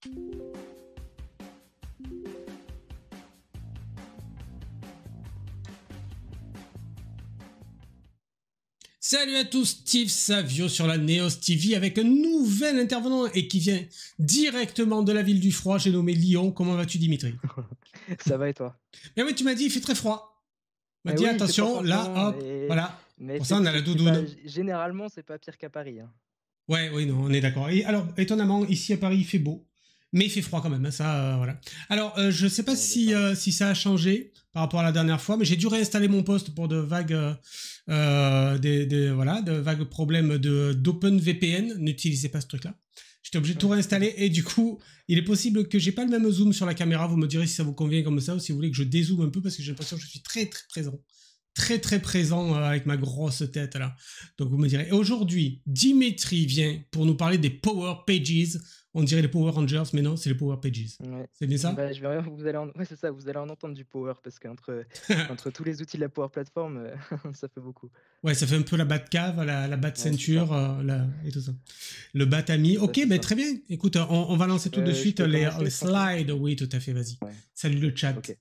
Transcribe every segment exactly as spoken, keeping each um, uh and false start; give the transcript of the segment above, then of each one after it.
Salut à tous, Steve Savio sur la Neos T V avec un nouvel intervenant et qui vient directement de la ville du froid, j'ai nommé Lyon. Comment vas-tu, Dimitri? Ça va et toi? Mais oui, tu m'as dit il fait très froid. Tu m'as dit oui, attention, là, hop, et... voilà. Mais pour ça, on a la doudoune. Pas... Généralement, c'est pas pire qu'à Paris. Hein. Ouais, oui, non, on est d'accord. Et alors, étonnamment, ici à Paris, il fait beau. Mais il fait froid quand même, hein, ça, euh, voilà. Alors, euh, je sais pas si, euh, si ça a changé par rapport à la dernière fois, mais j'ai dû réinstaller mon poste pour de vagues, euh, euh, des, des, voilà, de vagues problèmes de d'OpenVPN. N'utilisez pas ce truc-là. J'étais obligé de tout réinstaller et du coup, il est possible que j'ai pas le même zoom sur la caméra. Vous me direz si ça vous convient comme ça ou si vous voulez que je dézoome un peu parce que j'ai l'impression que je suis très très présent. Très très présent euh, avec ma grosse tête là. Donc vous me direz. Et aujourd'hui, Dimitri vient pour nous parler des Power Pages. On dirait les Power Rangers, mais non, c'est les Power Pages. Ouais. C'est bien ça? Bah, je vais... vous allez en... ouais, c'est ça, vous allez en entendre du Power, parce qu'entre entre tous les outils de la Power Platform, euh, ça fait beaucoup. Ouais, ça fait un peu la Batcave, la, la Bat-ceinture ouais, euh, la... et tout ça. Le Bat-ami. Ok, ben bah, très bien. Écoute, on, on va lancer tout euh, de suite les, les slides. Oui, tout à fait, vas-y. Ouais. Salut le chat. Okay.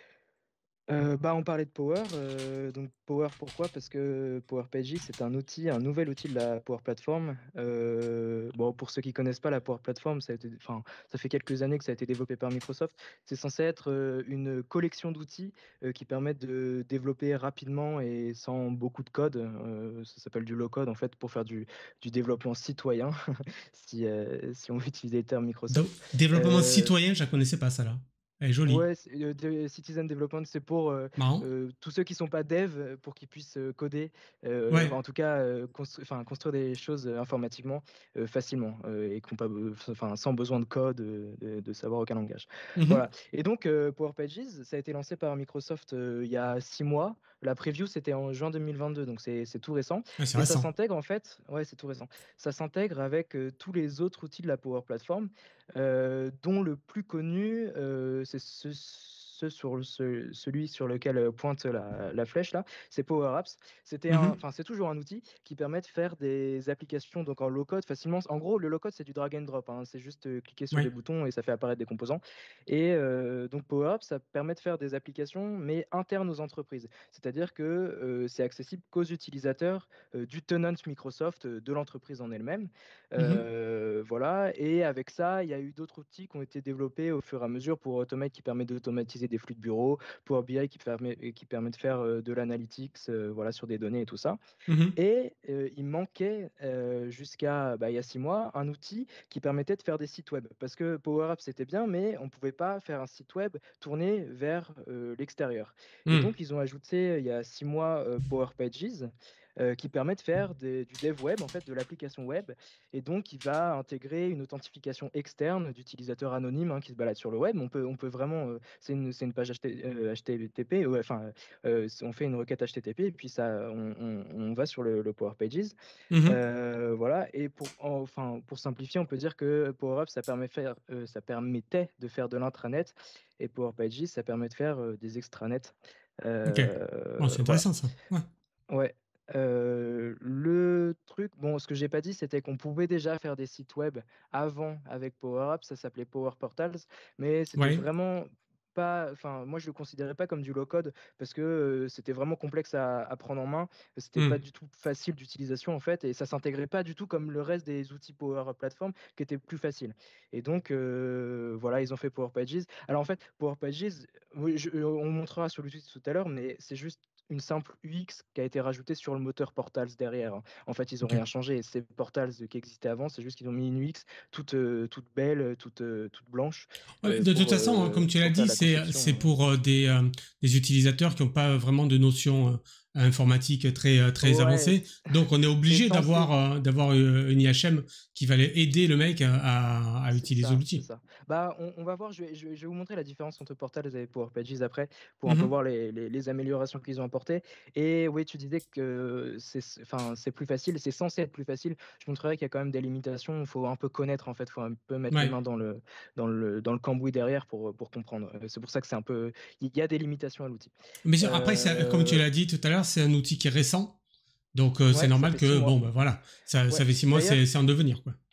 Euh, bah, on parlait de Power, euh, donc Power pourquoi? Parce que Power Pages c'est un outil, un nouvel outil de la Power Platform. Euh, bon, pour ceux qui connaissent pas la Power Platform, ça a été, enfin, ça fait quelques années que ça a été développé par Microsoft. C'est censé être euh, une collection d'outils euh, qui permettent de développer rapidement et sans beaucoup de code. Euh, ça s'appelle du low code en fait pour faire du, du développement citoyen, si, euh, si on veut utiliser les termes Microsoft. Donc, développement euh, citoyen, je la connaissais pas ça là. Elle est jolie. Ouais, euh, de, Citizen Development, c'est pour euh, euh, tous ceux qui sont pas dev, pour qu'ils puissent euh, coder, euh, ouais. En tout cas euh, constru construire des choses euh, informatiquement euh, facilement euh, et pas, euh, sans besoin de code, euh, de, de savoir aucun langage. Mm-hmm. Voilà. Et donc euh, Power Pages, ça a été lancé par Microsoft euh, il y a six mois. La preview c'était en juin deux mille vingt-deux, donc c'est tout récent. Ouais, et ça s'intègre en fait, ouais, c'est tout récent. Ça s'intègre avec euh, tous les autres outils de la Power Platform, euh, dont le plus connu euh, c'est ce, ce sur le, ce, celui sur lequel pointe la, la flèche là, c'est Power Apps. C'était mm-hmm. enfin c'est toujours un outil qui permet de faire des applications donc en low code facilement. En gros, le low code c'est du drag and drop, hein. C'est juste euh, cliquer sur oui. des boutons et ça fait apparaître des composants. Et euh, donc Power Apps, ça permet de faire des applications mais internes aux entreprises. C'est-à-dire que euh, c'est accessible qu'aux utilisateurs euh, du tenant Microsoft euh, de l'entreprise en elle-même. Euh, mm-hmm. Voilà. Et avec ça, il y a eu d'autres outils qui ont été développés au fur et à mesure pour Automate qui permet d'automatiser des flux de bureau, Power B I qui permet, qui permet de faire euh, de l'analytics euh, voilà, sur des données et tout ça. Mm-hmm. Et euh, il manquait euh, jusqu'à bah, il y a six mois un outil qui permettait de faire des sites web. Parce que Power Apps c'était bien, mais on ne pouvait pas faire un site web tourné vers euh, l'extérieur. Mm. Et donc ils ont ajouté il y a six mois euh, Power Pages. Euh, qui permet de faire des, du dev web, en fait, de l'application web. Et donc, il va intégrer une authentification externe d'utilisateurs anonymes hein, qui se baladent sur le web. On peut, on peut vraiment... Euh, c'est une, une page H T T P, euh, enfin, euh, on fait une requête H T T P et puis ça, on, on, on va sur le, le Power Pages. Mm-hmm. euh, voilà. Et pour, enfin, pour simplifier, on peut dire que Power Apps, ça, permet faire, euh, ça permettait de faire de l'intranet et Power Pages, ça permet de faire euh, des extranets. Euh, ok. Bon, c'est intéressant voilà. ça. Ouais. ouais. Euh, le truc, bon, ce que j'ai pas dit, c'était qu'on pouvait déjà faire des sites web avant avec Power Apps, ça s'appelait Power Portals, mais c'était ouais. vraiment pas, enfin, moi je le considérais pas comme du low code parce que euh, c'était vraiment complexe à, à prendre en main, c'était mm. pas du tout facile d'utilisation en fait, et ça s'intégrait pas du tout comme le reste des outils Power Platform qui étaient plus faciles. Et donc euh, voilà, ils ont fait Power Pages. Alors en fait, Power Pages, oui, je, on montrera sur l'outil tout à l'heure, mais c'est juste une simple U X qui a été rajoutée sur le moteur Portals derrière. En fait, ils n'ont okay. rien changé. C'est Portals qui existait avant, c'est juste qu'ils ont mis une U X toute, euh, toute belle, toute, euh, toute blanche. Euh, de pour, toute façon, euh, comme tu l'as dit, c'est pour euh, des, euh, des utilisateurs qui n'ont pas vraiment de notions euh, informatiques très, très ouais, avancées. Donc, on est obligé d'avoir euh, d'avoir une I H M qui va aider le mec à, à utiliser l'outil. Bah, on, on va voir, je vais, je, vais, je vais vous montrer la différence entre Portals et Power Pages après, pour mm-hmm. un peu voir les, les, les améliorations qu'ils ont apportées. Et oui, tu disais que c'est plus facile, c'est censé être plus facile. Je montrerai qu'il y a quand même des limitations, il faut un peu connaître en fait, il faut un peu mettre ouais. les mains dans le, dans le, dans le cambouis derrière pour, pour comprendre. C'est pour ça que c'est un peu... Il y a des limitations à l'outil. Mais euh, après, ça, comme tu l'as dit tout à l'heure, c'est un outil qui est récent. Donc, euh, ouais, c'est normal que, bon, ben voilà, ça, ouais. ça fait six mois, c'est en devenir, quoi.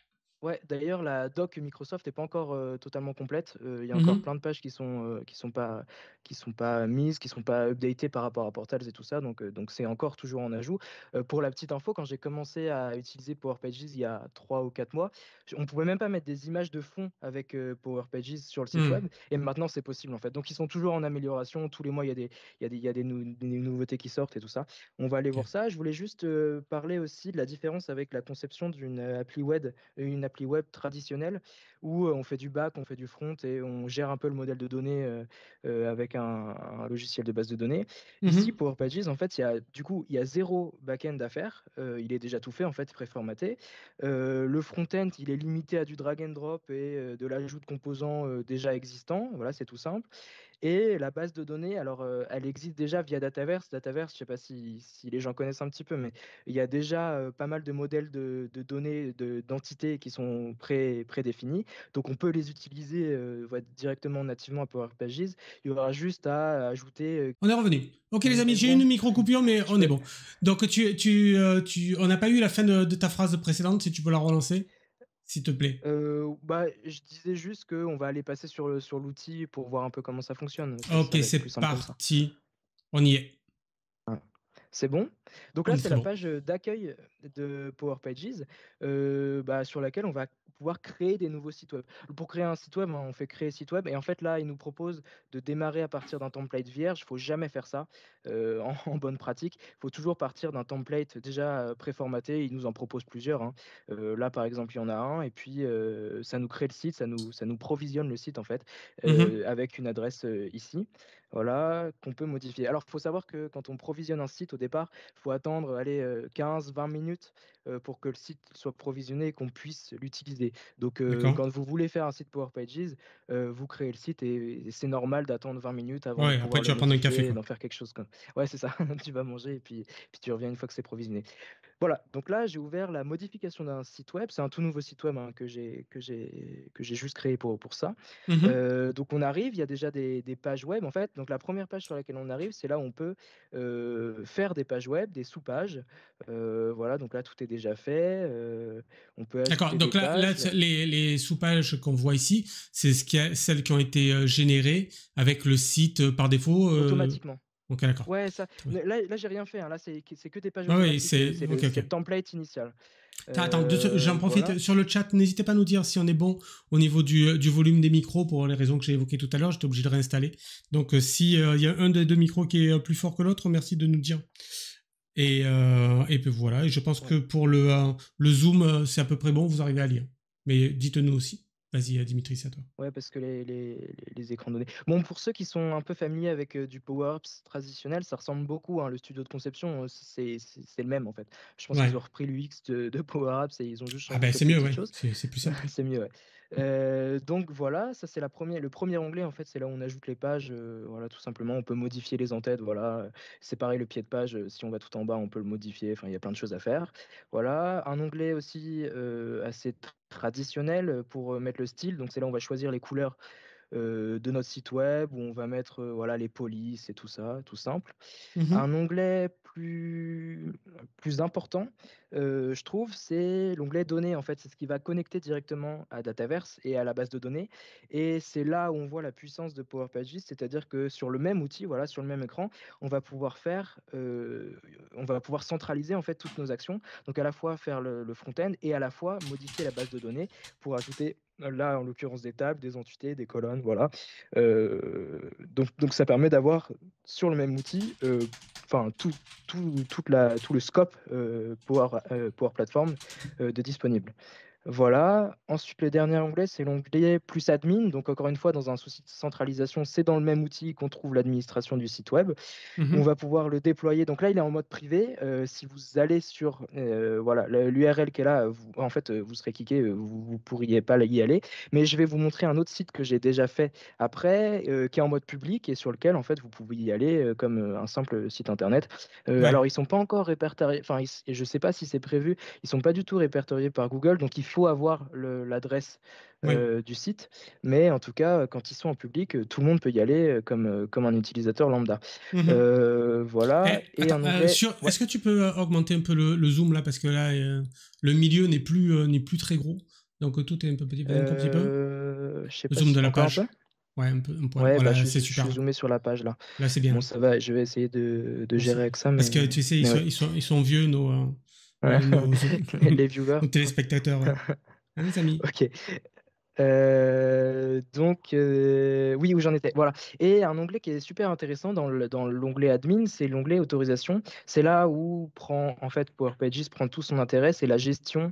Ouais, d'ailleurs, la doc Microsoft n'est pas encore, heu, totalement complète. Heu, il y a Mmh encore mh. plein de pages qui sont, heu, qui sont pas qui sont pas mises, qui sont pas updatées par rapport à Portals et tout ça, donc heu, donc c'est encore toujours en ajout. Heu, pour la petite info, quand j'ai commencé à utiliser Power Pages il y a trois ou quatre mois, j on pouvait même pas mettre des images de fond avec, heu, Power Pages sur le site Mmh. web et maintenant c'est possible, en fait. Donc ils sont toujours en amélioration. Tous les mois, il y a des il y a des il y a des nou des nouveautés qui sortent et tout ça. On va aller OK. voir ça. Je voulais juste, heu, parler aussi de la différence avec la conception d'une, heu, appli wed une appli web traditionnelle où, heu, on fait du back, on fait du front et on gère un peu le modèle de données, heu heu, avec un un logiciel de base de données. Mmh Ici, mh. Power Pages, en fait, il y a du coup, il y a zéro back-end à faire, heu, il est déjà tout fait, en fait, préformaté. Heu, le front-end, il est limité à du drag and drop et heu, de l'ajout de composants, heu, déjà existants. Voilà, c'est tout simple. Et la base de données, alors, heu, elle existe déjà via Dataverse. Dataverse, je sais pas si si les gens connaissent un petit peu, mais il y a déjà, heu, pas mal de modèles de de données, de d'entités qui sont pré prédéfinis. Donc on peut les utiliser, heu, ouais, directement nativement à Power Pages. Il y aura juste à ajouter, heu, On est revenu. OK les on amis, est j'ai bon? une micro coupure mais Tu on est peux bon. Donc tu tu, heu, tu on n'a pas eu la fin de de ta phrase précédente, si tu peux la relancer, s'il te plaît? heu, bah, je disais juste qu'on va aller passer sur le sur l'outil pour voir un peu comment ça fonctionne. Ça OK, ça va être plus c'est simple comme ça. parti. On y est. Ouais. C'est bon? Donc On là, est c'est très la bon. page, heu, d'accueil de Power Pages, heu, bah, sur laquelle on va pouvoir créer des nouveaux sites web. Pour créer un site web, hein, on fait créer site web et en fait, là, il nous propose de démarrer à partir d'un template vierge. Il faut jamais faire ça, heu, en en bonne pratique. Il faut toujours partir d'un template déjà, heu, préformaté. Il nous en propose plusieurs, hein. Heu, là, par exemple, il y en a un et puis, heu, ça nous crée le site, ça nous ça nous provisionne le site, en fait, Mmh mh. heu, avec une adresse, heu, ici. Voilà, qu'on peut modifier. Alors, il faut savoir que quand on provisionne un site au départ, il faut attendre, allez, heu, quinze vingt minutes, heu, pour que le site soit provisionné et qu'on puisse l'utiliser. Donc, heu, D'accord. quand vous voulez faire un site Power Pages, heu, vous créez le site et et c'est normal d'attendre vingt minutes avant de Ouais, après pouvoir tu le vas prendre un café modifier et quoi. d'en faire quelque chose comme ouais, c'est ça, tu vas manger et puis puis tu reviens une fois que c'est provisionné. Voilà, donc là, j'ai ouvert la modification d'un site web. C'est un tout nouveau site web, hein, que j'ai que j'ai que j'ai juste créé pour pour ça. Mmh mh. Heu, donc on arrive, il y a déjà des des pages web, en fait. Donc la première page sur laquelle on arrive, c'est là où on peut, heu, faire des pages web, des sous-pages. Heu, voilà, donc là, tout est déjà fait, heu, on peut D'accord, ajouter des donc là là pages c'est les les sous-pages qu'on voit ici, c'est ce qui a celles qui ont été, heu, générées avec le site, heu, par défaut, heu automatiquement. OK d'accord. Ouais, ça Très bien. ne là là, j'ai rien fait, hein. Là, c'est que c'est que des pages Ah oui, automatiques, heu, c'est c'est le OK, c'est OK. le template initial. Attends, deux se j'en Heu, profite voilà. sur le chat, n'hésitez pas à nous dire si on est bon au niveau du, heu, du volume des micros pour les raisons que j'ai évoquées tout à l'heure, j'étais obligé de réinstaller. Donc, heu, si, heu, il y a un des deux micros qui est, heu, plus fort que l'autre, merci de nous dire. Et heu et puis voilà et je pense que Ouais. pour le, heu, le zoom, heu, c'est à peu près bon, vous arrivez à lire. Mais dites-nous aussi. Vas-y, heu, Dimitri, c'est à toi. Ouais, parce que les les les les écrans donnés bon, pour ceux qui sont un peu familiers avec, heu, du Power Apps traditionnel, ça ressemble beaucoup, hein. Le studio de conception, heu, c'est c'est c'est le même, en fait. Je pense qu'ils Ouais. ont repris l'U X de de Power Apps et ils ont juste Ah changé ben c'est quelques mieux, petites ouais, choses. c'est c'est plus simple. C'est mieux, ouais. Heu, donc voilà, ça c'est la première le premier onglet, en fait, c'est là où on ajoute les pages, heu, voilà, tout simplement. On peut modifier les en-têtes, voilà, heu, c'est pareil le pied de page, heu, si on va tout en bas, on peut le modifier, enfin, il y a plein de choses à faire. Voilà, un onglet aussi, heu, assez tr traditionnel, heu, pour, heu, mettre le style, donc c'est là où on va choisir les couleurs, heu, de notre site web, où on va mettre, heu, voilà, les polices et tout ça, tout simple. Mmh mh. Un onglet plus plus important, heu, je trouve, c'est l'onglet données, en fait. C'est ce qui va connecter directement à Dataverse et à la base de données et c'est là où on voit la puissance de Power Pages, c'est-à-dire que sur le même outil, voilà, sur le même écran, on va pouvoir faire, heu, on va pouvoir centraliser, en fait, toutes nos actions. Donc à la fois faire le le front-end et à la fois modifier la base de données pour ajouter, là, en l'occurrence, des tables, des entités, des colonnes, voilà. Heu, donc donc ça permet d'avoir sur le même outil, heu, enfin tout tout toute la tout le scope, heu, Power, heu, Power Platform, heu, de disponible. Voilà. Ensuite, le dernier onglet, c'est l'onglet plus admin. Donc encore une fois, dans un souci de centralisation, c'est dans le même outil qu'on trouve l'administration du site web. Mmh On mh. va pouvoir le déployer. Donc là, il est en mode privé. Heu, si vous allez sur, heu, voilà, le l'U R L qui est là, vous en fait, heu, vous serez kické, heu, vous vous pourriez pas y aller. Mais je vais vous montrer un autre site que j'ai déjà fait après, heu, qui est en mode public et sur lequel, en fait, vous pouvez y aller, heu, comme, heu, un simple site internet. Heu, Ouais. alors ils sont pas encore répertoriés, enfin, ils s je sais pas si c'est prévu. Ils sont pas du tout répertoriés par Google, donc il faut avoir le l'adresse, Ouais. heu, du site. Mais en tout cas, heu, quand ils sont en public, heu, tout le monde peut y aller, heu, comme, heu, comme un utilisateur lambda. Mmh mh. Heu, voilà Eh, et attends, un heu, onglet sur ouais, est-ce que tu peux, heu, augmenter un peu le le zoom là? Parce que là, heu, le milieu n'est plus, heu, n'est plus très gros. Donc tout est un peu petit, un petit peu. Euh, je sais Le pas zoom si de la encore un peu. page. Ouais, un peu, un poil. Ouais, bah Voilà, je c'est suis, je super suis là. zoomé sur la page là. Là, c'est Bon, bien. ça va, je vais essayer de, de Bon, c'est- gérer avec ça, Parce que mais, tu sais, ils mais sont, ouais. ils sont, ils sont vieux, nos, euh, Ouais. euh, nos, Les viewers. nos téléspectateurs, ouais. Hein, les amis? Ok. Euh, donc, euh, oui, où j'en étais. Voilà. Et un onglet qui est super intéressant dans le, dans l'onglet admin, c'est l'onglet autorisation. C'est là où prend, en fait, Power Pages prend tout son intérêt, c'est la gestion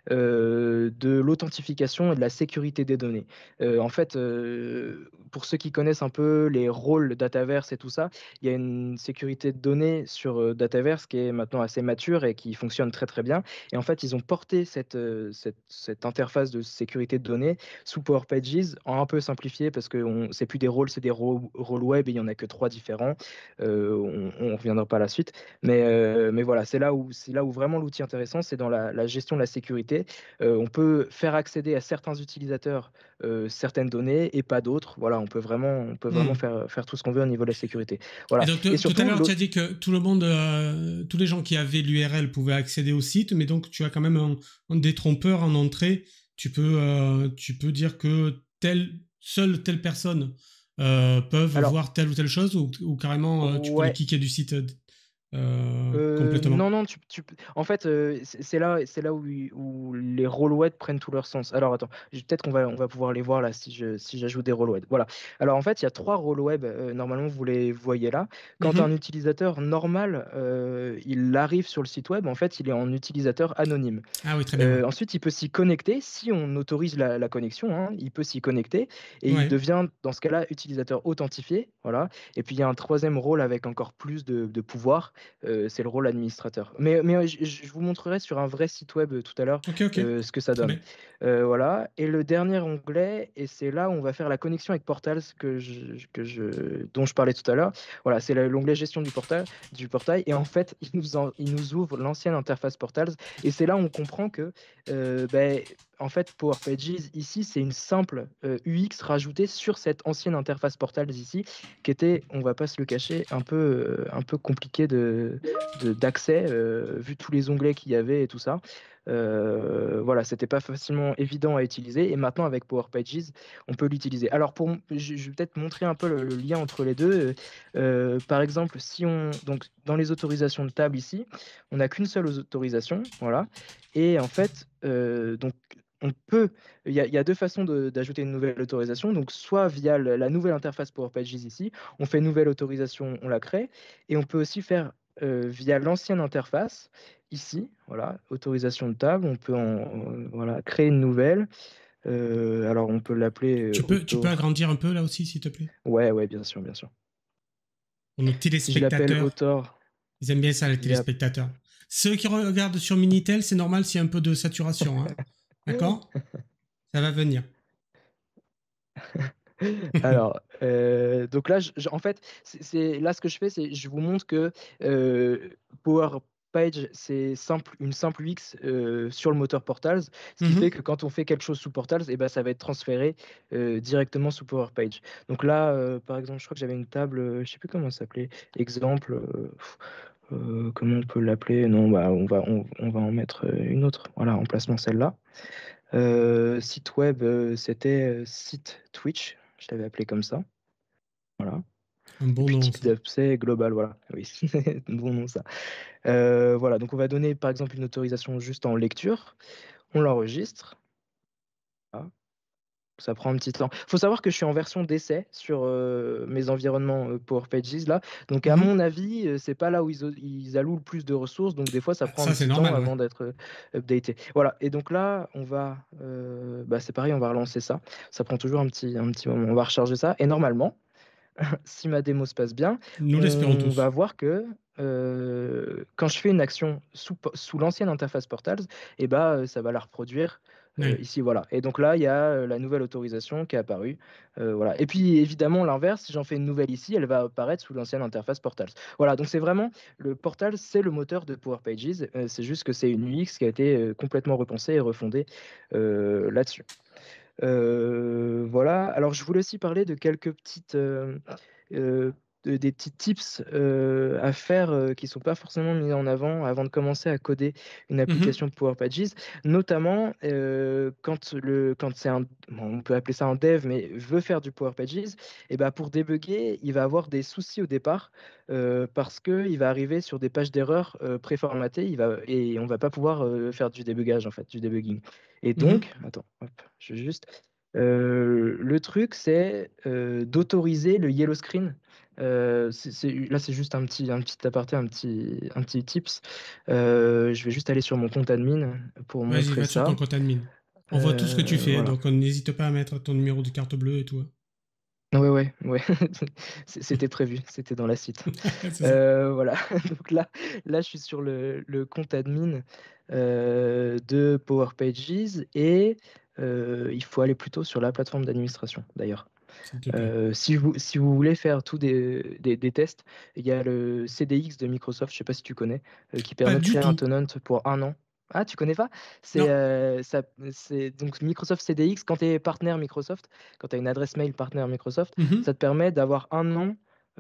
euh, de l'authentification et de la sécurité des données. Euh, en fait, euh, pour ceux qui connaissent un peu les rôles Dataverse et tout ça, il y a une sécurité de données sur euh, Dataverse qui est maintenant assez mature et qui fonctionne très très bien. Et en fait, ils ont porté cette, euh, cette, cette interface de sécurité de données sous Power Pages, en un peu simplifié parce que c'est plus des rôles, c'est des rô- rôles web et il n'y en a que trois différents. Euh, on ne reviendra pas à la suite. Mais, euh, mais voilà, c'est là où, c'est là où vraiment l'outil intéressant, c'est dans la, la gestion de la sécurité. Euh, on peut faire accéder à certains utilisateurs euh, certaines données et pas d'autres. Voilà, on peut vraiment, on peut vraiment Hmm. faire, faire tout ce qu'on veut au niveau de la sécurité. Et Voilà. donc, Et t- tout à surtout, l'heure, tu l'au- as dit que tout le monde, euh, tous les gens qui avaient l'U R L pouvaient accéder au site, mais donc tu as quand même un, un détrompeur en entrée. Tu peux, euh, tu peux dire que telle, seule telle personne euh, peuvent alors, voir telle ou telle chose, ou, ou carrément euh, tu peux les ouais. kicker du site euh, Euh, complètement. non, non, tu, tu peux- en fait, euh, c'est c'est là, c'est là où, il- où les rôles web prennent tout leur sens. Alors, attends, je- peut-être qu'on va, on va pouvoir les voir là si je, si j'ajoute des rôles web. Voilà. Alors, en fait, il y a trois rôles web. Euh, normalement, vous les voyez là. Quand un Mhm. utilisateur normal, euh, il arrive sur le site web, en fait, il est en utilisateur anonyme. Ah oui, très bien, ouais. Euh, ensuite, il peut s'y connecter si on autorise la, la connexion. Hein, il peut s'y connecter et il Ouais. devient, dans ce cas-là, utilisateur authentifié. Voilà. Et puis, il y a un troisième rôle avec encore plus de, de pouvoir. Euh, c'est le rôle administrateur. Mais, mais euh, je, je vous montrerai sur un vrai site web euh, tout à l'heure Ok, ok. euh, ce que ça Très donne. bien. Euh, voilà. Et le dernier onglet, et c'est là où on va faire la connexion avec Portals que je, que je, dont je parlais tout à l'heure. Voilà, c'est la- l'onglet gestion du portail, du portail. Et en fait, il nous, en- il nous ouvre l'ancienne interface Portals. Et c'est là où on comprend que, euh, ben, en fait, Power Pages, ici, c'est une simple euh, U X rajoutée sur cette ancienne interface Portals ici, qui était, on va pas se le cacher, un peu, euh, un peu compliqué de, de- d'accès, euh, vu tous les onglets qu'il y avait et tout ça. Euh, voilà, c'était pas facilement évident à utiliser. Et maintenant, avec Power Pages, on peut l'utiliser. Alors, pour, je, je vais peut-être montrer un peu le, le lien entre les deux. Euh, par exemple, si on, donc, dans les autorisations de table ici, on n'a qu'une seule autorisation, voilà. Et en fait, euh, donc, on peut, il y, a, il y a deux façons de- d'ajouter une nouvelle autorisation. Donc, soit via le- la nouvelle interface Power Pages ici, on fait une nouvelle autorisation, on la crée, et on peut aussi faire euh, via l'ancienne interface ici, voilà, autorisation de table. On peut en, euh, voilà, créer une nouvelle. Euh, alors, on peut l'appeler euh, Tu peux, tu peux auto. agrandir un peu là aussi, s'il te plaît. Ouais, ouais, bien sûr, bien sûr. Pour nos Si je l'appelle téléspectateurs. autor Ils aiment bien ça, les via. téléspectateurs. Ceux qui regardent sur Minitel, c'est normal s'il y a un peu de saturation. Hein. D'accord? Ça va venir. Alors, euh, donc là, je- je- en fait, c'est c'est- là ce que je fais, c'est je vous montre que euh, Power Page, c'est simple, une simple U X euh, sur le moteur Portals, ce qui fait Mhm. que quand on fait quelque chose sous Portals, eh ben, ça va être transféré euh, directement sous Power Page. Donc là, euh, par exemple, je crois que j'avais une table, euh, je sais plus comment ça s'appelait, exemple, euh, pff, euh, comment on peut l'appeler? Non, bah, on va, on, on va en mettre euh, une autre. Voilà, emplacement celle-là. Euh, site web, euh, c'était euh, site Twitch, je l'avais appelé comme ça. Voilà. Un Et bon puis nom, type ça. d'accès global, voilà. Oui, bon nom ça. Euh, voilà, donc on va donner par exemple une autorisation juste en lecture. On l'enregistre. Voilà. Ça prend un petit temps. Il faut savoir que je suis en version d'essai sur euh, mes environnements euh, Power Pages là. Donc à Mhm. mon avis, euh, c'est pas là où ils, o- ils allouent le plus de ressources. Donc des fois, ça Bah, prend un ça, c'est petit temps normal, ouais. avant d'être euh, updaté. Voilà. Et donc là, on va, euh, bah, c'est pareil, on va relancer ça. Ça prend toujours un petit, un petit moment. On va recharger ça. Et normalement, si ma démo se passe bien, Nous l'espérons on tous. va voir que euh, quand je fais une action sous, sous l'ancienne interface Portals, et bah, euh, ça va la reproduire euh, Ouais. ici. Voilà. Et donc là, il y a euh, la nouvelle autorisation qui est apparue. Euh, voilà. Et puis évidemment, l'inverse, si j'en fais une nouvelle ici, elle va apparaître sous l'ancienne interface Portals. Voilà. Donc c'est vraiment le Portals, c'est le moteur de Power Pages. Euh, c'est juste que c'est une U X qui a été euh, complètement repensée et refondée euh, là-dessus. Euh, voilà. Alors, je voulais aussi parler de quelques petites, euh, euh, de des petits tips, heu, à faire, heu, qui sont pas forcément mis en avant, avant de commencer à coder une Mmh mh. application Power Pages. Notamment, heu, quand le quand c'est un bon, on peut appeler ça un dev, mais veut faire du Power Pages et bah, pour débugger, il va avoir des soucis au départ, heu, parce qu'il va arriver sur des pages d'erreurs, heu, préformatées, il va et on va pas pouvoir, heu, faire du débugage, en fait, du debugging et Mmh mh. donc attends, hop, je vais juste heu, le truc, c'est, heu, d'autoriser le yellow screen. Heu, c'est c'est là, c'est juste un petit un petit aparté, un petit un petit tips. Heu, je vais juste aller sur mon compte admin pour Vas-y, montrer va sur ton ça. compte admin. On voit tout ce que tu Heu, fais, voilà. donc n'hésite pas à mettre ton numéro de carte bleue et tout, hein. Ouais, ouais, ouais, c c'était prévu, c'était dans la suite. C'est ça. Heu, voilà, donc là là, je suis sur le le compte admin, heu, de Power Pages et heu, il faut aller plutôt sur la plateforme d'administration, d'ailleurs. S'il te plaît. Heu, si vous si vous voulez faire tous des des des tests, il y a le C D X de Microsoft, je sais pas si tu connais, heu, qui Pas permet de du créer un tout. tenant pour un an. Ah, tu connais pas? C'est, Non. heu, ça c'est donc Microsoft C D X, quand tu es partenaire Microsoft, quand tu as une adresse mail partenaire Microsoft, Mmh mh. ça te permet d'avoir un an,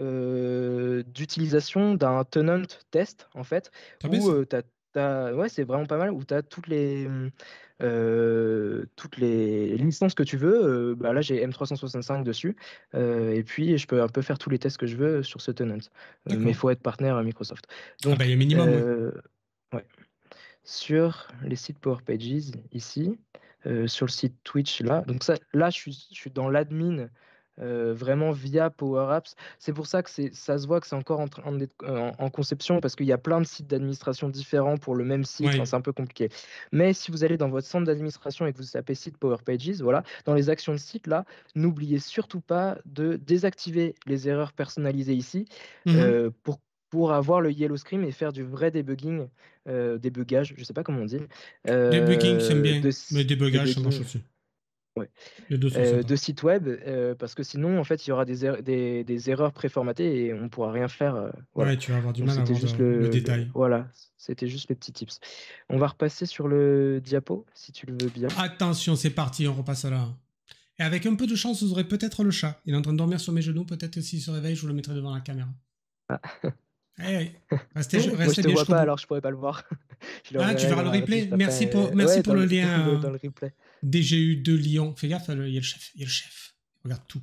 heu, d'utilisation d'un tenant test, en fait, Très bien où, ça. heu, tu as tu as ouais, c'est vraiment pas mal, où tu as toutes les, mmh, heu, toutes les licences que tu veux, heu, bah, là, j'ai M trois cent soixante-cinq dessus. Heu et puis je peux un peu faire tous les tests que je veux sur ce tenant. Heu, mais il D'accord. faut être partenaire à Microsoft. Ah bah, il y Donc, a minimum, ouais. heu, ouais, sur les sites Power Pages ici, heu, sur le site Twitch là, donc ça là, je suis je suis dans l'admin, heu, vraiment via Power Apps. C'est pour ça que c'est ça se voit que c'est encore en train d'être en en conception parce qu'il y a plein de sites d'administration différents pour le même site, enfin, Ouais. c'est un peu compliqué. Mais si vous allez dans votre centre d'administration et que vous tapez site Power Pages, voilà, dans les actions de site là, n'oubliez surtout pas de désactiver les erreurs personnalisées ici, Mmh mh. heu, pour pour avoir le yellow screen et faire du vrai debugging, heu, débugage, je sais pas comment on dit, Debugging, j'aime heu, de bien, mais s débugage, ça marche debugging, aussi. ouais, Les deux sont heu, sympas. de site web, heu, parce que sinon, en fait, il y aura des er des des erreurs préformatées et on pourra rien faire, heu, voilà. Ouais, tu vas avoir du Donc mal à c'était avoir juste de le le le détail. voilà, c'était juste les petits tips. On va repasser sur le diapo, si tu le veux bien. Attention, c'est parti, on repasse là. Et avec un peu de chance, vous aurez peut-être le chat. Il est en train de dormir sur mes genoux, peut-être que s'il se réveille, je vous le mettrai devant la caméra. Eh oui, restez, Moi, je restez te bien vois jusqu'au pas, bout. alors je pourrais pas le voir. Je le Ah, tu reverrai verras le dans la replay. rediff Merci pour, après, merci ouais, pour dans le le le lien dans euh, le replay. D G U de Lyon. Fais gaffe, il y a le chef. Il y a le chef. Regarde tout.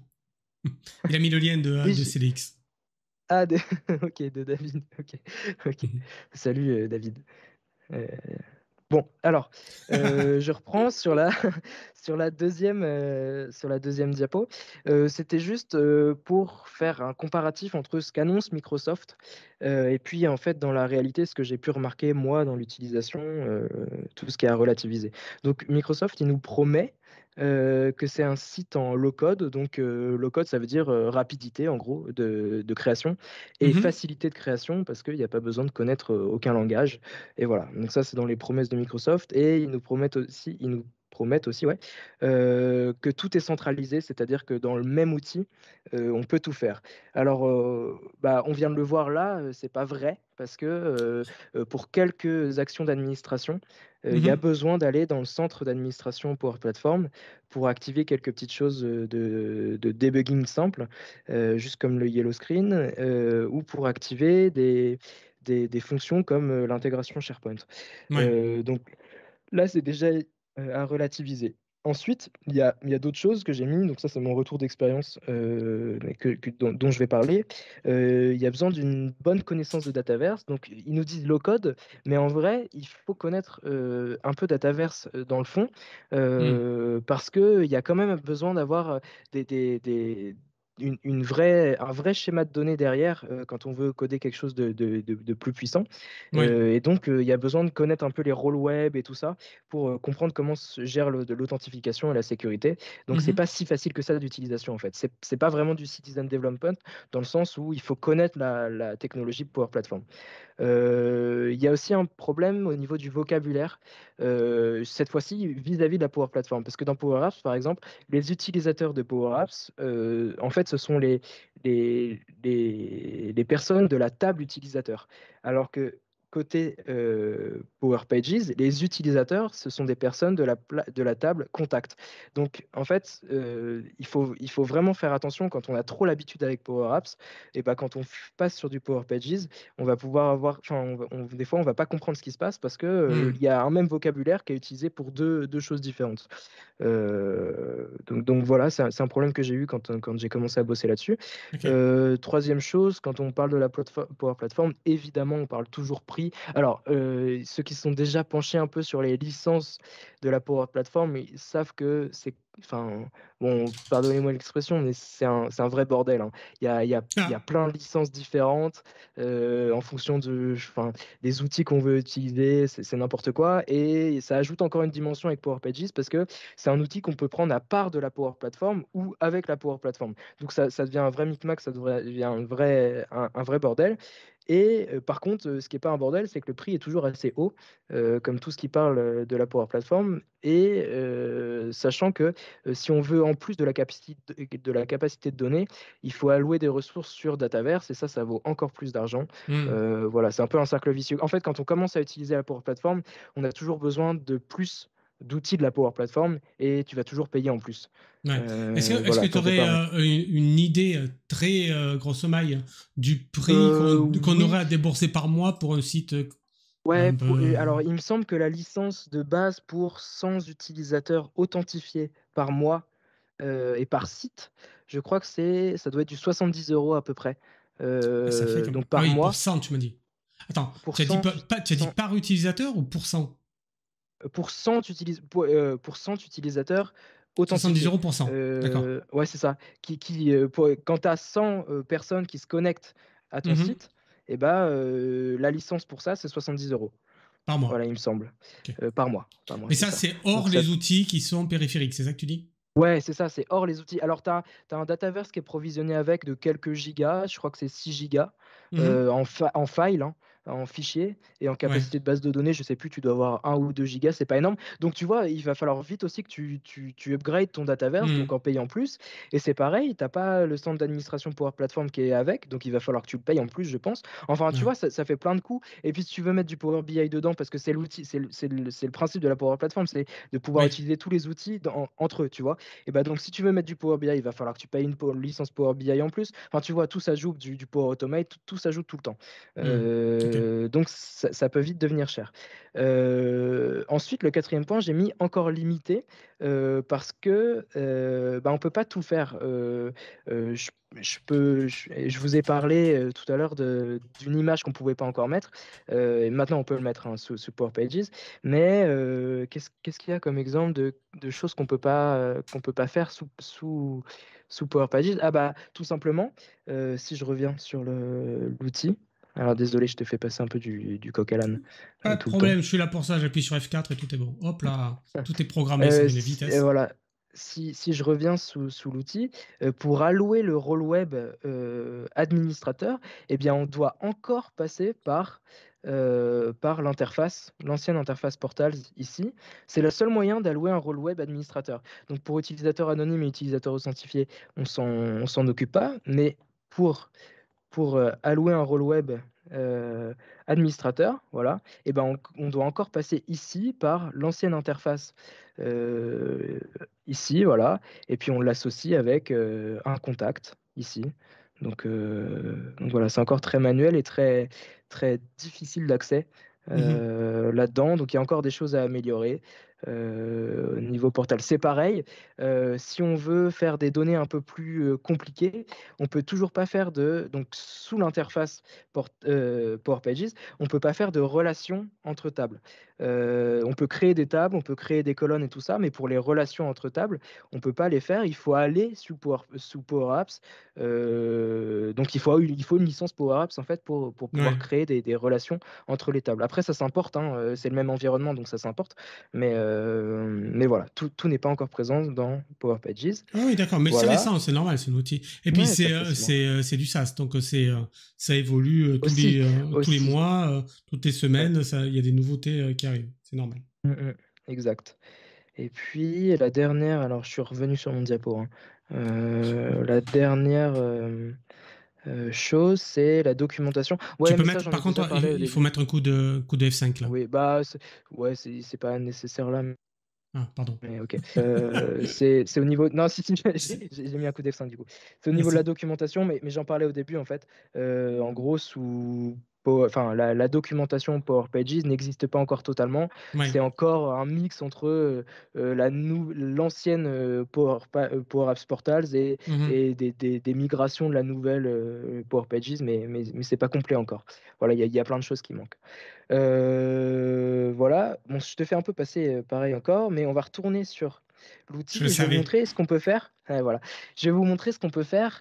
Il a mis le lien de, Oui, de je C D X. ah de OK, de David, OK, OK. Salut, heu, David. Heu Bon, alors, heu, je reprends sur la sur la deuxième, heu, sur la deuxième diapo. Heu, c'était juste, heu, pour faire un comparatif entre ce qu'annonce Microsoft, heu et puis, en fait, dans la réalité, ce que j'ai pu remarquer, moi, dans l'utilisation, heu, tout ce qui est à relativiser. Donc Microsoft, il nous promet, heu, que c'est un site en low code, donc heu, low code, ça veut dire, heu, rapidité, en gros, de de création et Mhm. facilité de création parce qu'il y a pas besoin de connaître, heu, aucun langage. Et voilà, donc ça, c'est dans les promesses de Microsoft et ils nous promettent aussi ils nous promettent aussi, ouais, heu, que tout est centralisé, c'est-à-dire que dans le même outil, heu, on peut tout faire. Alors, heu, bah, on vient de le voir là, heu, c'est pas vrai parce que, heu heu, pour quelques actions d'administration, heu, il y a Mhm. besoin d'aller dans le centre d'administration Power Platform pour activer quelques petites choses, heu, de de debugging simple, heu, juste comme le yellow screen, heu, ou pour activer des des des fonctions comme, heu, l'intégration SharePoint. Ouais. Heu, donc là, c'est déjà, heu, à relativiser. Ensuite, il y a il y a d'autres choses que j'ai mis, donc ça, c'est mon retour d'expérience, heu, mais que que dont dont je vais parler. Heu, il y a besoin d'une bonne connaissance de Dataverse, donc ils nous disent low code, mais en vrai, il faut connaître, heu, un peu Dataverse, heu, dans le fond, Hmm. heu, parce qu'il y a quand même besoin d'avoir, heu, des des des une une vraie un vrai schéma de données derrière, heu, quand on veut coder quelque chose de de de de plus puissant. Ouais. Heu et donc, heu, il y a besoin de connaître un peu les rôles web et tout ça pour, heu, comprendre comment se gère le de l'authentification et la sécurité. Donc c'est pas Mhm. si facile que ça d'utilisation, en fait. C'est c'est pas vraiment du citizen development dans le sens où il faut connaître la la technologie Power Platform. Heu, il y a aussi un problème au niveau du vocabulaire, heu, cette fois-ci vis-à-vis de la Power Platform. Parce que dans Power Apps, par exemple, les utilisateurs de Power Apps, heu, en fait, ce sont les les les les personnes de la table utilisateur. Alors que côté euh, Power Pages, les utilisateurs, ce sont des personnes de la, pla- de la table contact. Donc, en fait, euh, il faut, il faut vraiment faire attention quand on a trop l'habitude avec Power Apps. Et ben, quand on f- passe sur du Power Pages, on va pouvoir avoir, enfin, on va- on- des fois, on va pas comprendre ce qui se passe parce que euh, Hmm. il y a un même vocabulaire qui est utilisé pour deux, deux choses différentes. Euh, donc, donc voilà, c'est un, c'est un problème que j'ai eu quand, quand j'ai commencé à bosser là-dessus. Ok. Euh, troisième chose, quand on parle de la platefo- Power Platform, évidemment, on parle toujours prix. Alors, euh, ceux qui sont déjà penchés un peu sur les licences de la Power Platform, ils savent que c'est, enfin, bon, pardonnez-moi l'expression, mais c'est un, c'est un vrai bordel, hein. Il y a, il y a, il y a Ah, plein de licences différentes euh, en fonction de, enfin, des outils qu'on veut utiliser, c'est c'est n'importe quoi. Et ça ajoute encore une dimension avec Power Pages parce que c'est un outil qu'on peut prendre à part de la Power Platform ou avec la Power Platform. Donc ça, ça devient un vrai micmac, ça devrait- devient un vrai, un, un vrai bordel. Et euh, par contre, euh, ce qui n'est pas un bordel, c'est que le prix est toujours assez haut, euh, comme tout ce qui parle euh, de la Power Platform. Et euh, sachant que euh, si on veut en plus de la capacité de, de la capacité de données, il faut allouer des ressources sur Dataverse et ça, ça vaut encore plus d'argent. hmm. Euh, voilà, c'est un peu un cercle vicieux. En fait, quand on commence à utiliser la Power Platform, on a toujours besoin de plus d'outils de la Power Platform et tu vas toujours payer en plus. Ouais. Est-ce Euh, que est-ce que voilà, tu quand on aurais part. une, une idée euh, très euh, grosso maille du prix Euh, qu'on qu'on aurait oui, à débourser par mois pour un site euh, ouais. un peu. Pour- euh, alors, il me semble que la licence de base pour cent utilisateurs authentifiés par mois euh, et par site, je crois que c'est, ça doit être du soixante-dix euros à peu près. Ça fait Euh, comme. donc Ah par oui, pour mois, cent, tu m'as dit. Attends, pour tu as dit, cent, pas, pas- tu as dit par utilisateur ou pour cent? pour cent, utilis- pour, euh, pour cent utilisateurs soixante-dix authentifiés. euros pour cent. D'accord. Euh, ouais, c'est ça. Qui, qui, euh, pour- quand tu as cent euh, personnes qui se connectent à ton Mhm. site, et bah, euh, la licence pour ça, c'est soixante-dix euros. Par mois. Voilà, il me semble. Ok. Euh, par mois. Par mois, Mais c'est ça, ça. c'est hors Donc ça, les outils qui sont périphériques, c'est ça que tu dis? ouais, c'est ça, c'est hors les outils. Alors, tu as, un Dataverse qui est provisionné avec de quelques gigas, je crois que c'est six gigas Mhm. euh, en, fa- en file, hein, en fichier, et en Ouais. capacité de base de données, je sais plus, tu dois avoir un ou deux gigas, c'est pas énorme. Donc, tu vois, il va falloir vite aussi que tu, tu, tu upgrades ton Dataverse, donc Mhm. en payant plus. Et c'est pareil, t'as pas le centre d'administration Power Platform qui est avec, donc il va falloir que tu le payes en plus, je pense. Enfin, tu Ouais. vois, ça, ça fait plein de coûts. Et puis, si tu veux mettre du Power B I dedans, parce que c'est l'outil, c'est le, c'est le- c'est le principe de la Power Platform, c'est de pouvoir Oui. utiliser tous les outils dans- entre eux, tu vois. Et bah donc si tu veux mettre du Power B I, il va falloir que tu payes une po- licence Power B I en plus. Enfin, tu vois, tout s'ajoute du, du Power Automate, tout, tout s'ajoute tout le temps. Mhm. Ok. Euh, donc ça, ça peut vite devenir cher. Euh, ensuite, le quatrième point, j'ai mis encore limité euh, parce que euh, bah, on peut pas tout faire. Euh, euh, je, je peux, je, je vous ai parlé euh, tout à l'heure de- d'une image qu'on pouvait pas encore mettre. Euh, et maintenant, on peut le mettre hein, sous, sous Power Pages. Mais euh, qu'est-ce qu'est-ce qu'il y a comme exemple de, de choses qu'on peut pas euh, qu'on peut pas faire sous, sous, sous Power Pages? Ah bah tout simplement, euh, si je reviens sur le l'outil. Alors désolé, je te fais passer un peu du, du coq à l'âne Pas euh, de tout le temps. problème, je suis là pour ça, j'appuie sur F quatre et tout est bon. Hop là, tout est programmé, ça Euh, met une si- euh, vitesse. voilà. Si, si je reviens sous, sous l'outil, euh, pour allouer le rôle web euh, administrateur, eh bien, on doit encore passer par, euh, par l'interface, l'ancienne interface Portals ici. C'est le seul moyen d'allouer un rôle web administrateur. Donc, pour utilisateur anonyme et utilisateur authentifié, on s'en, on s'en occupe pas, mais pour pour euh, allouer un rôle web euh, administrateur, voilà, et ben on, on doit encore passer ici par l'ancienne interface euh, ici, voilà, et puis on l'associe avec euh, un contact ici. Donc, euh, donc voilà, c'est encore très manuel et très, très difficile d'accès Mhm. euh, là-dedans. Donc il y a encore des choses à améliorer euh, au niveau portal. C'est pareil, euh, si on veut faire des données un peu plus euh, compliquées, on peut toujours pas faire de donc sous l'interface Port- euh, Power Pages, on peut pas faire de relation entre tables. Euh, on peut créer des tables, on peut créer des colonnes et tout ça, mais pour les relations entre tables, on peut pas les faire. Il faut aller sous Power, sous Power Apps. Euh, donc il faut il faut une licence Power Apps en fait pour, pour pouvoir Ouais. créer des, des relations entre les tables. Après ça s'importe, hein, euh, c'est le même environnement donc ça s'importe, mais euh, mais voilà, tout, tout n'est pas encore présent dans Power Pages. Ah oui, d'accord, mais c'est Voilà. récent, c'est normal, c'est un outil. Et puis Ouais, ça c'est fait euh, six mois. c'est euh, c'est du SaaS, donc euh, c'est euh, ça évolue euh, tous Aussi, les euh, tous les aussi. mois, euh, toutes les Ouais. semaines, ça il y a des nouveautés euh, qui arrivent, c'est normal. Mm, mm, exact. Et puis la dernière, alors je suis revenu sur mon diapo, hein. Euh, la dernière, euh, Heu, chose, c'est la documentation. Tu Ouais, peux mais ça, mettre, j'en par ai déjà contre, parlé au il il faut début. mettre un coup de coup de F cinq là. Oui, bah, c'est ouais, c'est c'est pas nécessaire là, Ah, pardon. mais OK. Heu, c'est c'est au niveau non, si, si, C'est j'ai j'ai mis un coup d'F cinq du coup. C'est au niveau de la merci. documentation, mais mais j'en parlais au début en fait. Heu, en gros, sous Pow enfin la la documentation Power Pages n'existe pas encore totalement. Ouais. C'est encore un mix entre, heu heu, la nou l'ancienne, heu, Power Pa heu, Power Apps Portals et Mmh. et des des des migrations de la nouvelle, heu, Power Pages, mais mais mais c'est pas complet encore. Voilà, il y a il y a plein de choses qui manquent. Heu, voilà, bon, je te fais un peu passer, heu, pareil encore, mais on va retourner sur Je l'outil le et je vais vous savais. montrer ce qu'on peut faire. Ouais, voilà. Je vais vous montrer ce qu'on peut faire,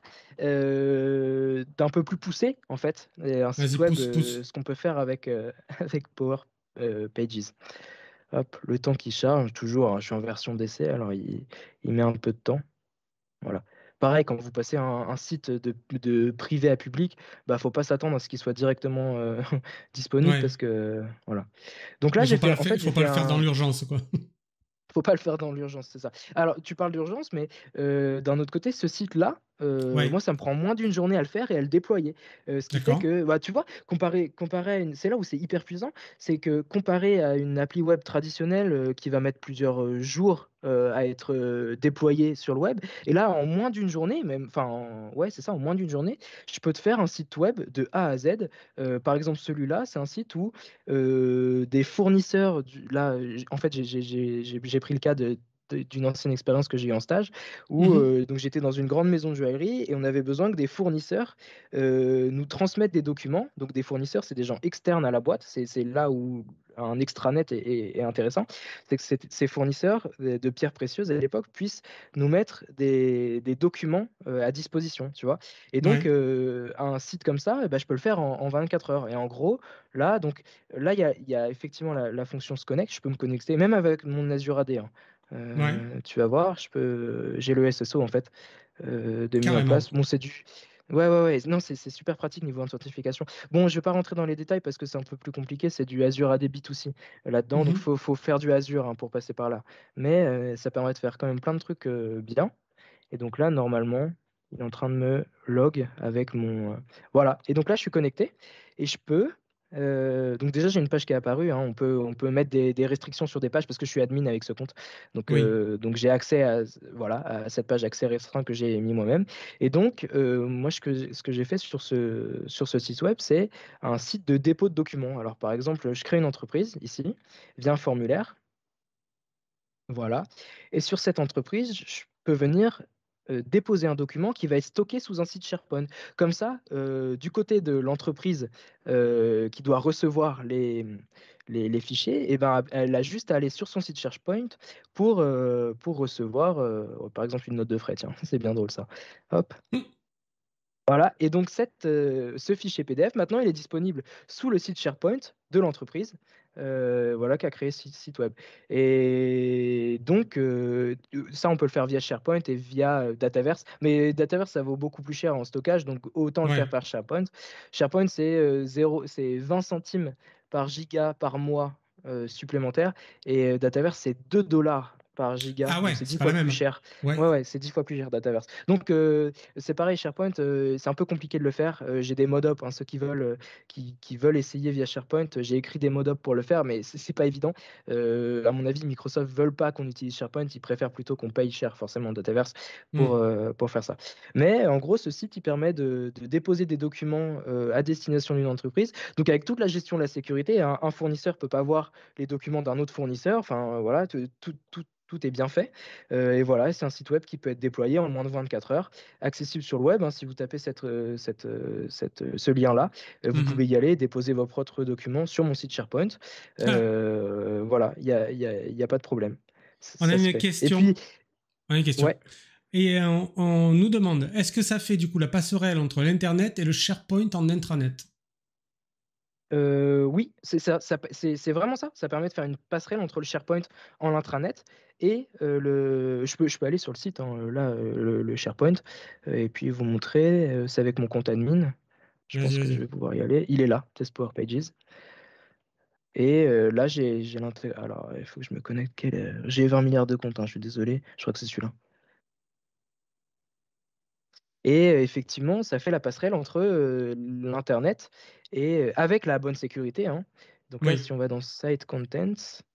heu, d'un peu plus poussé, en fait, et un site Vas-y, web, pousse, heu, pousse. ce qu'on peut faire avec, heu, avec Power, heu, Pages. Hop, le temps qui charge, toujours, hein, je suis en version d'essai, alors il il met un peu de temps. Voilà. Pareil, quand vous passez un un site de de privé à public, bah, faut pas s'attendre à ce qu'il soit directement, heu, disponible Ouais. parce que voilà. Donc là, Mais il j'ai faut pas fait le en faire fait, j'ai faut pas fait le faire dans un l'urgence, quoi. faut pas le faire dans l'urgence, c'est ça. Alors, tu parles d'urgence, mais heu, d'un autre côté, ce site-là, heu, Ouais, moi, ça me prend moins d'une journée à le faire et à le déployer. Heu, ce qui fait d'accord. que, bah, tu vois, comparé comparé à une c'est là où c'est hyper puissant, c'est que comparé à une appli web traditionnelle, heu, qui va mettre plusieurs, heu, jours, heu, à être, heu, déployée sur le web et là, en moins d'une journée, même enfin, en ouais, c'est ça, en moins d'une journée, je peux te faire un site web de A à Z. Heu, par exemple, celui-là, c'est un site où heu, des fournisseurs du là, j en fait, j'ai j'ai j'ai j'ai j'ai pris le cas de de d'une ancienne expérience que j'ai eue en stage où, Mmh. heu, donc j'étais dans une grande maison de joaillerie et on avait besoin que des fournisseurs, heu, nous transmettent des documents. Donc des fournisseurs, c'est des gens externes à la boîte. C'est c'est là où un extranet est est est intéressant. C'est que cet ces fournisseurs, heu, de pierres précieuses à l'époque puissent nous mettre des des documents, heu, à disposition, tu vois? Et donc, Ouais. heu, un site comme ça, et bah, je peux le faire en en vingt-quatre heures et en gros, là, donc là, il y a il y a effectivement la la fonction se connect. Je peux me connecter même avec mon Azure A D, hein. Ouais. Heu, tu vas voir, je peux j'ai le S S O en fait, heu, de mis en Carrément. place. Bon, c'est du ouais, ouais, ouais, non, c'est c'est super pratique niveau authentification. Bon, je vais pas rentrer dans les détails parce que c'est un peu plus compliqué, c'est du Azure A D B deux C euh, là-dedans, donc Mmh. faut faut faire du Azure, hein, pour passer par là. Mais heu, ça permet de faire quand même plein de trucs, heu, bien et donc là, normalement, il est en train de me log avec mon, heu voilà et donc là, je suis connecté et je peux, heu donc déjà, j'ai une page qui est apparue, hein. On peut on peut mettre des des restrictions sur des pages parce que je suis admin avec ce compte. Donc Oui. heu, donc j'ai accès à z voilà, à cette page accès restreint que j'ai mis moi-même et donc heu, moi, ce que ce que j'ai fait sur ce sur ce site web, c'est un site de dépôt de documents. Alors, par exemple, je crée une entreprise ici, via un formulaire. Voilà et sur cette entreprise, je peux venir, heu, déposer un document qui va être stocké sous un site SharePoint. Comme ça, heu, du côté de l'entreprise, heu, qui doit recevoir les, mmh, les les fichiers et ben, elle a juste à aller sur son site SharePoint pour, heu, pour recevoir, heu, par exemple, une note de frais. Tiens, c'est bien drôle ça. Hop. Mmh. Voilà et donc cette, heu, ce fichier P D F maintenant il est disponible sous le site SharePoint de l'entreprise, heu, voilà qui a créé ce site web et donc heu, heu, ça on peut le faire via SharePoint et via, heu, Dataverse, mais Dataverse ça vaut beaucoup plus cher en stockage donc autant le faire Ouais. par SharePoint. SharePoint c'est, heu, zéro c'est vingt centimes par giga par mois, heu, supplémentaire et heu, Dataverse c'est deux dollars par giga Ah donc ouais, c'est c'est dix pas la fois plus même. cher. Ouais. Ouais, ouais, c'est dix fois plus cher Dataverse donc heu c'est pareil, SharePoint, heu, c'est un peu compliqué de le faire. Heu, j'ai des mod-up, hein, ceux qui veulent, heu, qui qui veulent essayer via SharePoint, euh, j'ai écrit des mod-up pour le faire, mais c'est c'est pas évident. Heu, à mon avis, Microsoft veulent pas qu'on utilise SharePoint, ils préfèrent plutôt qu'on paye cher forcément Dataverse pour, Mmh. heu, pour faire ça. Mais en gros, ce site, il permet de de déposer des documents, heu, à destination d'une entreprise. Donc avec toute la gestion de la sécurité, un un fournisseur peut pas voir les documents d'un autre fournisseur. Enfin, voilà, te tout tout tout est bien fait. Heu et voilà, c'est un site web qui peut être déployé en moins de vingt-quatre heures accessible sur le web, hein. Si vous tapez cette, heu, cette, heu, cette, heu, ce lien-là, heu, vous Mmh. pouvez y aller, déposer vos propres documents sur mon site SharePoint. Ah, Heu, voilà, il y a il y a il y a pas de problème. Ç on a ça se une fait et puis question. On a une question. ouais, Et on, on nous demande, est-ce que ça fait du coup la passerelle entre l'internet et le SharePoint en intranet? heu, oui, c'est ça ça p c'est c'est vraiment ça. Ça permet de faire une passerelle entre le SharePoint en intranet et heu, le je peux je peux aller sur le site, hein, heu, là, heu, le le SharePoint, heu et puis vous montrer, heu, c'est avec mon compte admin. Je Vas-y, pense que je vais vas-y. pouvoir y aller. Il est là, Test Power Pages. Et heu, là, j'ai j'ai l'inté alors, il faut que je me connecte. Quel, heu j'ai vingt milliards de comptes, hein, je suis désolé. Je crois que c'est celui-là. Et euh, effectivement, ça fait la passerelle entre euh, l'internet et euh, avec la bonne sécurité, hein. Donc là, Oui. si on va dans Site Contents,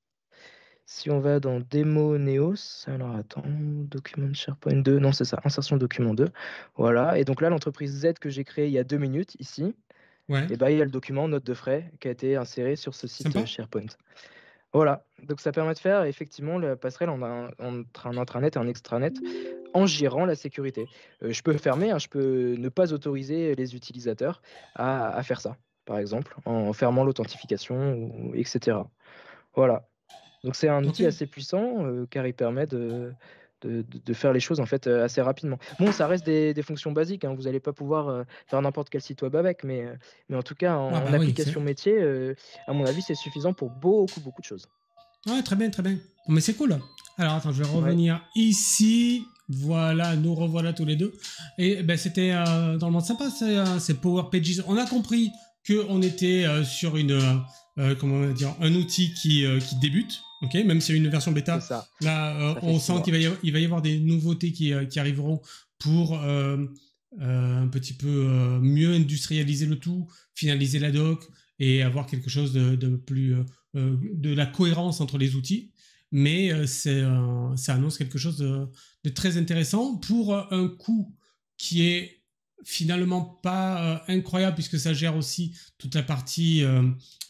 si on va dans Démo Neos, alors attends, document SharePoint deux, non c'est ça, insertion document deux, voilà. Et donc là, l'entreprise Z que j'ai créée il y a deux minutes ici, Ouais. et bah, il y a le document note de frais qui a été inséré sur ce site euh, Sympa. SharePoint. Voilà, donc ça permet de faire effectivement la passerelle en un- entre un intranet et un extranet en gérant la sécurité. Euh, je peux fermer, hein, je peux ne pas autoriser les utilisateurs à, à faire ça, par exemple, en fermant l'authentification, ou, et cetera. Voilà. Donc c'est un Ok. outil assez puissant euh, car il permet de, de, de- de faire les choses en fait euh, assez rapidement. Bon, ça reste des, des fonctions basiques, hein, vous n'allez pas pouvoir euh, faire n'importe quel site web avec, mais, euh, mais en tout cas en, Ah en bah oui, c'est... application métier, euh, à mon avis, c'est suffisant pour beaucoup beaucoup de choses. Ouais, très bien, très bien. Bon, mais c'est cool. Alors attends, je vais Ouais, revenir ici. Voilà, nous revoilà tous les deux. Et ben c'était euh, dans le monde sympa, c'est euh, c'est Power Pages. On a compris que on était euh, sur une euh, euh, comment on va dire un outil qui euh, qui débute. Ok, même s'il y a une version c'est bêta, ça. là euh, Ça fait on six sent qu'il mois. va y avoir, il va y avoir des nouveautés qui, euh, qui arriveront pour euh, euh, un petit peu euh, mieux industrialiser le tout, finaliser la doc et avoir quelque chose de, de plus euh, euh, de la cohérence entre les outils. Mais euh, c'est, euh, ça annonce quelque chose de, de très intéressant pour euh, un coût qui est finalement pas euh, incroyable puisque ça gère aussi toute la partie euh,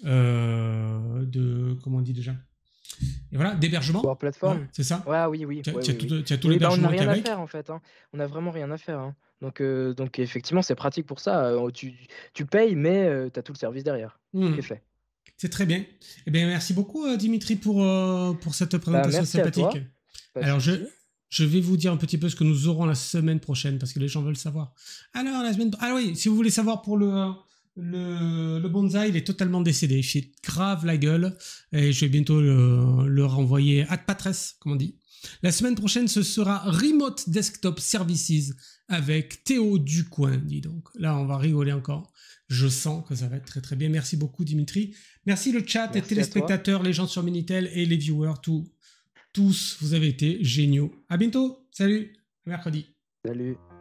euh, de comment on dit déjà et voilà Power d'hébergement, voilà, Platform? c'est ça. Ouais, oui, oui, Tu as, oui, tu as oui, tout, oui. tu as tout Oui, bah, on n'a l'hébergement qui est rien à avec. faire en fait, hein. On n'a vraiment rien à faire, hein. Donc, euh, donc effectivement, c'est pratique pour ça. Euh, Tu, tu payes, mais tu as tout le service derrière Mmh. qui est fait. C'est très bien. Eh bien, merci beaucoup, euh, Dimitri, pour, euh, pour cette Bah, présentation merci à sympathique. toi, pas de Alors, je, souci. je vais vous dire un petit peu ce que nous aurons la semaine prochaine, parce que les gens veulent savoir. Alors, la semaine... Ah oui, si vous voulez savoir pour le, le, le bonsaï, il est totalement décédé. Il fait grave la gueule, et je vais bientôt le, le renvoyer ad patres, comme on dit. La semaine prochaine, ce sera Remote Desktop Services avec Théo Ducoin, dis donc. Là, on va rigoler encore. Je sens que ça va être très très bien. Merci beaucoup, Dimitri. Merci le chat, les Merci à toi. téléspectateurs, les gens sur Minitel et les viewers, tout, tous, vous avez été géniaux. À bientôt. Salut. À mercredi. Salut.